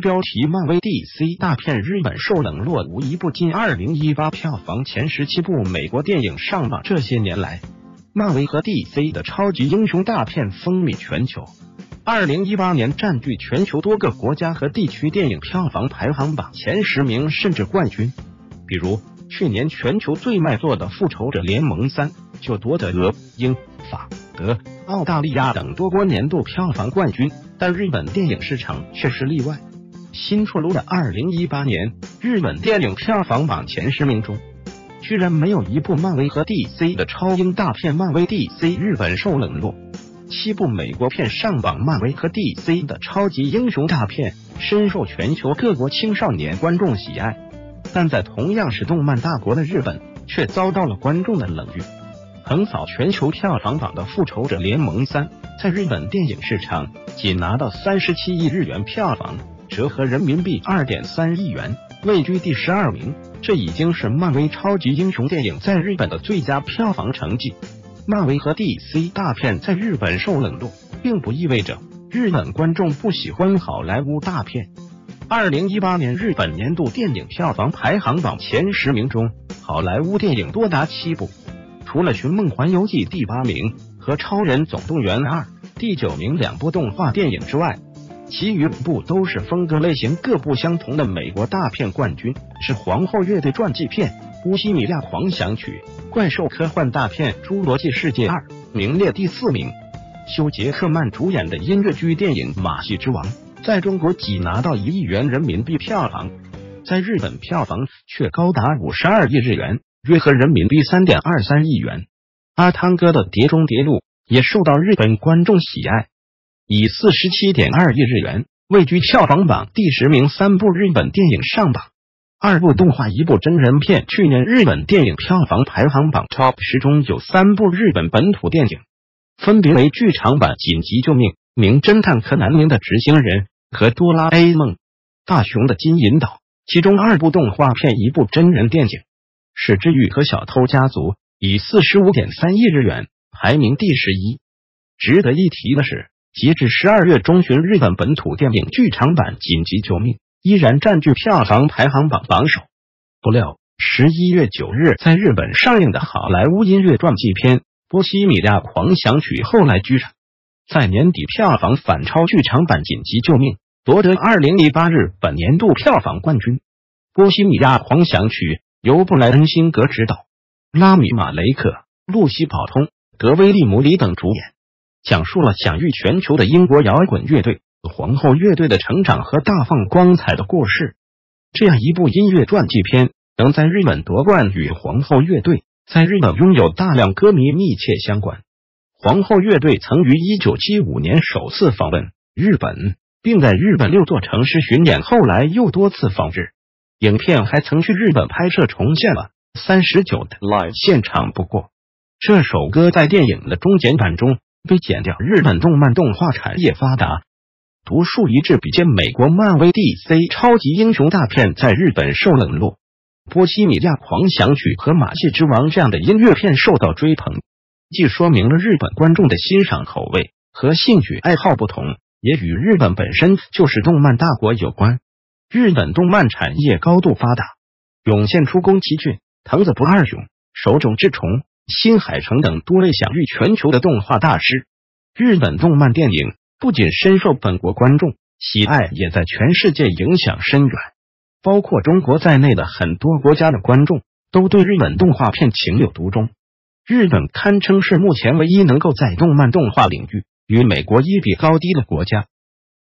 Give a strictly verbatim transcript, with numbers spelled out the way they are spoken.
标题漫威 D C 大片日本受冷落无一部进二零一八票房前十七部美国电影上榜。这些年来，漫威和 D C 的超级英雄大片风靡全球，二零一八年占据全球多个国家和地区电影票房排行榜前十名甚至冠军。比如去年全球最卖座的复仇者联盟三就夺得俄、英、法、德、澳大利亚等多国年度票房冠军，但日本电影市场却是例外。新出炉的二零一八年日本电影票房榜前十名中，居然没有一部漫威和 D C 的超英大片。漫威 D C 日本受冷落，七部美国片上榜。漫威和 D C 的超级英雄大片深受全球各国青少年观众喜爱，但在同样是动漫大国的日本却遭到了观众的冷遇。横扫全球票房榜的复仇者联盟三在日本电影市场仅拿到三十七亿日元票房，折合人民币 二点三亿元，位居第十二名。这已经是漫威超级英雄电影在日本的最佳票房成绩。漫威和 D C 大片在日本受冷落，并不意味着日本观众不喜欢好莱坞大片。二零一八年日本年度电影票房排行榜前十名中，好莱坞电影多达七部，除了《寻梦环游记》第八名和《超人总动员二》第九名两部动画电影之外，其余五部都是风格类型各不相同的美国大片冠军，是皇后乐队传记片《波西米亚狂想曲》，怪兽科幻大片《侏罗纪世界二》名列第四名。休·杰克曼主演的音乐剧电影《马戏之王》在中国仅拿到一亿元人民币票房，在日本票房却高达五十二亿日元，约合人民币 三点二三亿元。阿汤哥的《碟中谍录》也受到日本观众喜爱，以 四十七点二亿日元位居票房榜第十名。三部日本电影上榜，二部动画一部真人片。去年日本电影票房排行榜 Top 十中有三部日本本土电影，分别为剧场版《紧急救命》、名侦探柯南您的执行人和哆啦 A 梦大雄的金银岛。其中二部动画片一部真人电影是之愈和小偷家族，以 四十五点三亿日元排名第十一。值得一提的是，截至十二月中旬，日本本土电影剧场版《紧急救命》依然占据票房排行榜榜首。不料十一月九日在日本上映的好莱坞音乐传记片《波西米亚狂想曲》后来居上，在年底票房反超剧场版《紧急救命》，夺得二零一八日本年度票房冠军。《波西米亚狂想曲》由布莱恩·辛格执导，拉米·马雷克、露西·宝通、德威利·姆里等主演，讲述了享誉全球的英国摇滚乐队皇后乐队的成长和大放光彩的过世。这样一部音乐传记片能在日本夺冠，与皇后乐队在日本拥有大量歌迷密切相关。皇后乐队曾于一九七五年首次访问日本，并在日本六座城市巡演，后来又多次访日。影片还曾去日本拍摄重现了三十九的 live 现场，不过这首歌在电影的中剪版中被剪掉。日本动漫动画产业发达，独树一帜，比肩美国漫威 D C 超级英雄大片在日本受冷落。波西米亚狂想曲和马戏之王这样的音乐片受到追捧，既说明了日本观众的欣赏口味和兴趣爱好不同，也与日本本身就是动漫大国有关。日本动漫产业高度发达，涌现出宫崎骏、藤子不二雄、手冢治虫、新海诚等多位享誉全球的动画大师。日本动漫电影不仅深受本国观众喜爱，也在全世界影响深远。包括中国在内的很多国家的观众都对日本动画片情有独钟。日本堪称是目前唯一能够在动漫动画领域与美国一比高低的国家。